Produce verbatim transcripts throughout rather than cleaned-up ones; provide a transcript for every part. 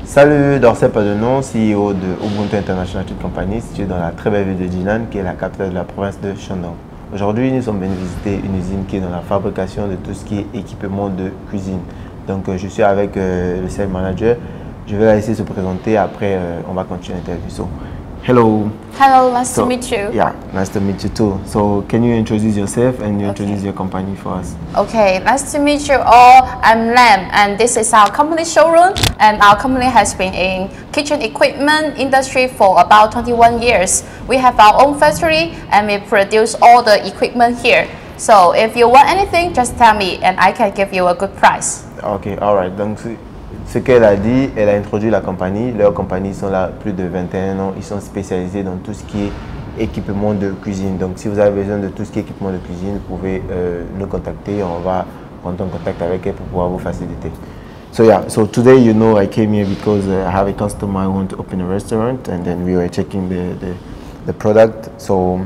Salut, Dorsey Padenon, C E O de Ubuntu International Trade Company, situé dans la très belle ville de Jinan, qui est la capitale de la province de Shandong. Aujourd'hui, nous sommes venus visiter une usine qui est dans la fabrication de tout ce qui est équipement de cuisine. Donc, euh, je suis avec euh, le sales manager. Je vais la laisser se présenter. Après, euh, on va continuer l'interview. So, hello. Hello, nice so, to meet you. Yeah, nice to meet you too. So, can you introduce yourself and you Okay. introduce your company for us? Okay, nice to meet you all. I'm Lam, and this is our company showroom. And our company has been in kitchen equipment industry for about twenty-one years. We have our own factory, and we produce all the equipment here. So if you want anything, just tell me, and I can give you a good price. Ok, alright. Donc, ce qu'elle a dit, elle a introduit la compagnie. Leurs compagnies sont là plus de vingt et un ans. Ils sont spécialisés dans tout ce qui est équipement de cuisine. Donc, si vous avez besoin de tout ce qui est équipement de cuisine, vous pouvez euh, nous contacter. On va prendre en contact avec elle pour pouvoir vous faciliter. So yeah, so today, you know, I came here because uh, I have a customer who want to open a restaurant, and then we were checking the the, the product. So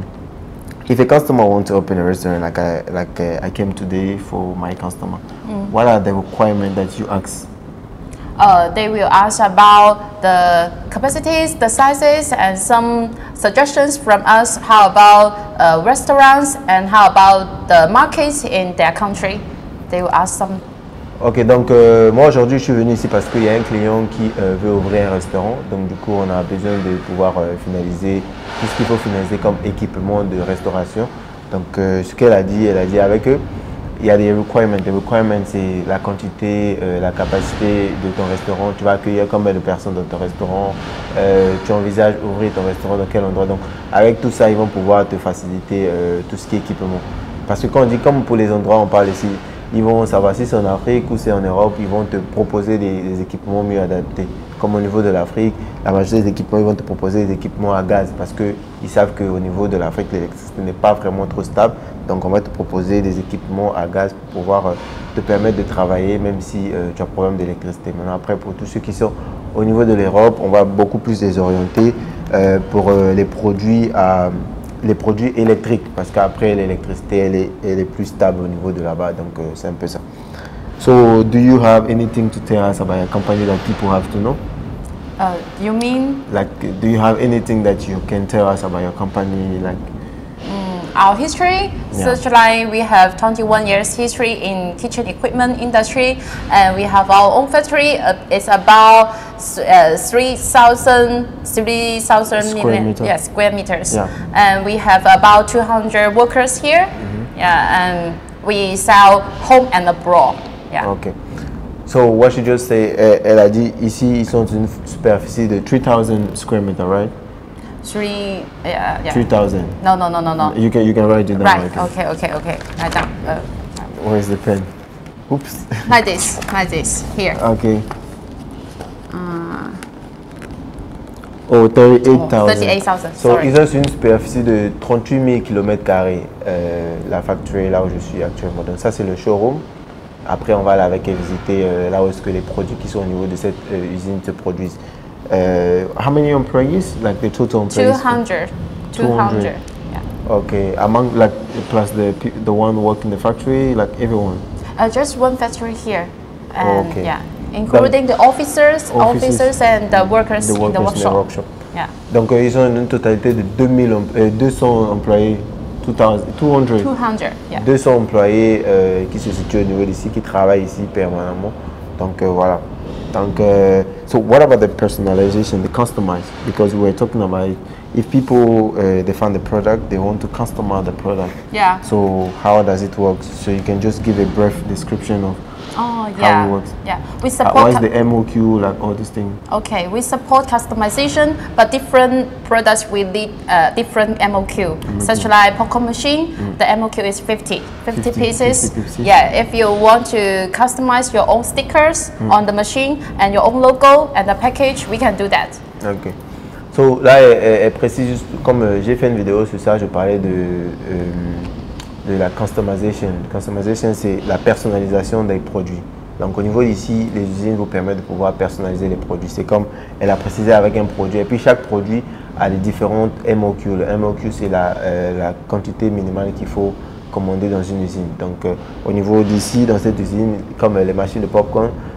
if a customer wants to open a restaurant, like I like uh, I came today for my customer, mm. what are the requirements that you ask? Uh, they will ask about the capacities, the sizes, and some suggestions from us. How about uh, restaurants, and how about the markets in their country? They will ask some. Ok, donc euh, moi aujourd'hui je suis venu ici parce qu'il y a un client qui euh, veut ouvrir un restaurant. Donc du coup on a besoin de pouvoir euh, finaliser tout ce qu'il faut finaliser comme équipement de restauration. Donc euh, ce qu'elle a dit, elle a dit avec eux, il y a des requirements. Les requirements, c'est la quantité, euh, la capacité de ton restaurant. Tu vas accueillir combien de personnes dans ton restaurant, euh, tu envisages ouvrir ton restaurant dans quel endroit. Donc avec tout ça, ils vont pouvoir te faciliter euh, tout ce qui est équipement. Parce que quand on dit comme pour les endroits, on parle ici, ils vont savoir si c'est en Afrique ou c'est en Europe, ils vont te proposer des, des équipements mieux adaptés. Comme au niveau de l'Afrique, la majorité des équipements, ils vont te proposer des équipements à gaz parce qu'ils savent qu'au niveau de l'Afrique, l'électricité n'est pas vraiment trop stable. Donc on va te proposer des équipements à gaz pour pouvoir euh, te permettre de travailler même si euh, tu as un problème d'électricité. Maintenant après, pour tous ceux qui sont au niveau de l'Europe, on va beaucoup plus les orienter euh, pour euh, les produits à... les produits électriques parce qu'après l'électricité elle est, elle est plus stable au niveau de là-bas, donc euh, c'est un peu ça. So do you have anything to tell us about your company that people have to know? Uh, you mean? Like, do you have anything that you can tell us about your company, like? Our history, Yeah. such like we have twenty-one years history in kitchen equipment industry, and we have our own factory. Uh, it's about uh, three thousand three thousand Square meter. yeah, square meters, Yeah. and we have about two hundred workers here. Mm-hmm. Yeah, and we sell home and abroad. Yeah. Okay. So what she just say, elle, elle a dit ici ils sont une superficie de three thousand square meter, right? Three, yeah, yeah. three thousand. No, no, no, no, no. You can you can write it down. Right. Like Okay, okay, okay. Write down. Uh, Where's the pen? Oops. like this, like this. Here. Okay. Uh, Oh, thirty-eight thousand. thirty-eight thousand. So, Sorry. ils ont une superficie de trente-huit mille kilomètres carrés, euh, la factory là où je suis actuellement. Donc ça c'est le showroom. Après on va aller avec elle visiter euh, là où est-ce que les produits qui sont au niveau de cette euh, usine se produisent. Uh, how many employees? Like the total employees? two hundred. two hundred. Yeah. Okay, among like plus the pe- the one working the factory, like everyone. Uh, just one factory here. And Okay. yeah, including the officers, Officers. officers and the workers, The in workers the workshop. workshop. Yeah. Donc euh, ils ont une totalité de deux mille, em- euh, deux cents employés, two thousand, two hundred. two hundred. Yeah. deux cents employés euh, qui se situent au niveau d'ici, qui travaillent ici permanemment. Donc euh, voilà. Donc, uh, so what about the personalization, the customize? Because we were talking about it. If people uh, they find the product, they want to customize the product. Yeah. So how does it work? So you can just give a brief description of Oh how yeah. it works. Yeah. We Uh, support. what is cu- the M O Q, like all these things? Okay, we support customization, but different products will need uh, different M O Q. Such like popcorn machine, the M O Q is fifty, fifty, fifty, pieces. fifty pieces. Yeah, if you want to customize your own stickers on the machine and your own logo and the package, we can do that. Ok. So là, elle, elle- elle précise juste, comme euh, j'ai fait une vidéo sur ça, je parlais de, euh, de la customization. Customization, c'est la personnalisation des produits. Donc au niveau d'ici, les usines vous permettent de pouvoir personnaliser les produits. C'est comme elle a précisé avec un produit. Et puis chaque produit a des différentes M O Q. Le M O Q, c'est la, euh, la quantité minimale qu'il faut commander dans une usine. Donc euh, au niveau d'ici, dans cette usine, comme euh, les machines de popcorn,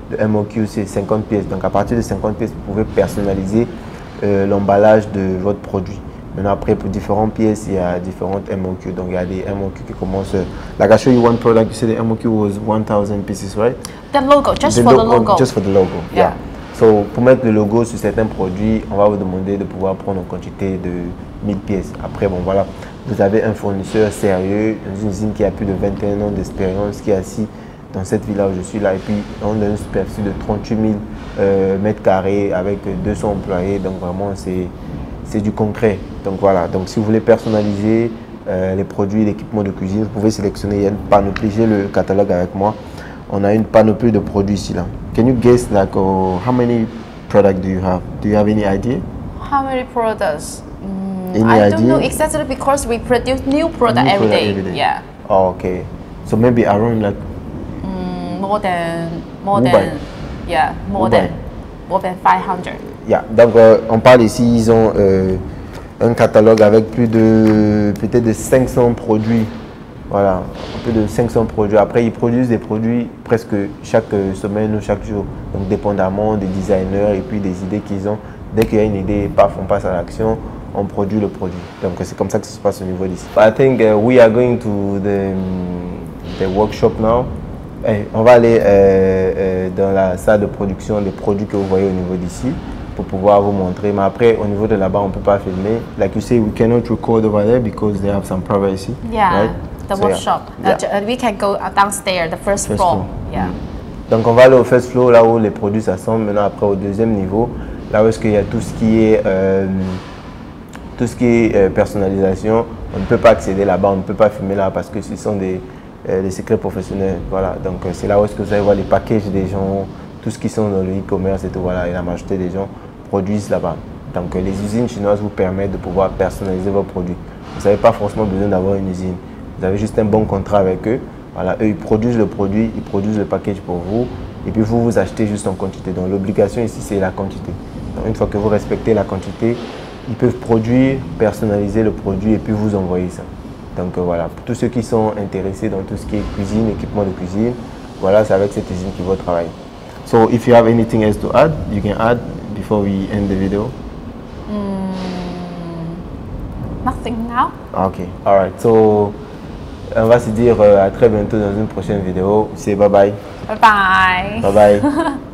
le M O Q, c'est cinquante pièces. Donc, à partir de cinquante pièces, vous pouvez personnaliser euh, l'emballage de votre produit. Maintenant, après, pour différentes pièces, il y a différentes M O Q. Donc, il y a des M O Q qui commencent. Like I show you one product, you said the M O Q was one thousand pieces, right? The logo, just the for lo the logo. Just for the logo, yeah. Yeah. So, pour mettre le logo sur certains produits, on va vous demander de pouvoir prendre une quantité de mille pièces. Après, bon, voilà, vous avez un fournisseur sérieux, une usine qui a plus de vingt et un ans d'expérience, qui est assis dans cette villa où je suis là. Et puis, on a une superficie de trente-huit mille euh, mètres carrés avec deux cents employés. Donc, vraiment, c'est c'est du concret. Donc, voilà. Donc, si vous voulez personnaliser euh, les produits, l'équipement de cuisine, vous pouvez sélectionner. Il y a une panoplie. J'ai le catalogue avec moi. On a une panoplie de produits ici, là. Can you guess, like, oh, how many products do you have? Do you have any idea? How many products? Mm, Any I idea? don't know exactly because we produce new product, New every, product day. every day. Yeah. Oh, okay. So maybe around like Mm, more than more Mobile. than yeah more Mobile. than more than five hundred. yeah. Donc euh, on parle ici, ils ont euh, un catalogue avec plus de peut-être de cinq cents produits. Voilà, un peu de cinq cents produits. Après, ils produisent des produits presque chaque semaine ou chaque jour. Donc dépendamment des designers et puis des idées qu'ils ont. Dès qu'il y a une idée, paf, on passe à l'action. On produit le produit. Donc c'est comme ça que ça se passe au niveau d'ici. I think uh, we are going to the, the workshop now. Eh, on va aller euh, euh, dans la salle de production des produits que vous voyez au niveau d'ici pour pouvoir vous montrer. Mais après, au niveau de là-bas, on ne peut pas filmer. Like you say, we cannot record over there because they have some privacy. Yeah, right? the So, workshop. Yeah. Uh, ju- uh, we can go uh, downstairs, the first, First floor. floor. Yeah. Donc on va aller au first floor, là où les produits s'assemblent. Maintenant, après au deuxième niveau, là où est-ce qu'il y a tout ce qui est, euh, tout ce qui est euh, personnalisation. On ne peut pas accéder là-bas, on ne peut pas filmer là parce que ce sont des, euh, des secrets professionnels. Voilà. Donc euh, c'est là où est-ce que vous allez voir les packages des gens, tout ce qui sont dans le e-commerce et tout. Voilà, et la majorité des gens produisent là-bas. Donc euh, les usines chinoises vous permettent de pouvoir personnaliser vos produits. Vous n'avez pas forcément besoin d'avoir une usine. Vous avez juste un bon contrat avec eux. Voilà, eux, ils produisent le produit, ils produisent le package pour vous. Et puis vous, vous achetez juste en quantité. Donc l'obligation ici, c'est la quantité. Donc, une fois que vous respectez la quantité, ils peuvent produire, personnaliser le produit et puis vous envoyer ça. Donc euh, voilà, pour tous ceux qui sont intéressés dans tout ce qui est cuisine, équipement de cuisine, voilà, c'est avec cette usine qu'ils vont travailler. So if you have anything else to add, you can add before we end the video. Nothing now. Ok, alright. So on va se dire euh, à très bientôt dans une prochaine vidéo. C'est bye bye. Bye bye. Bye bye.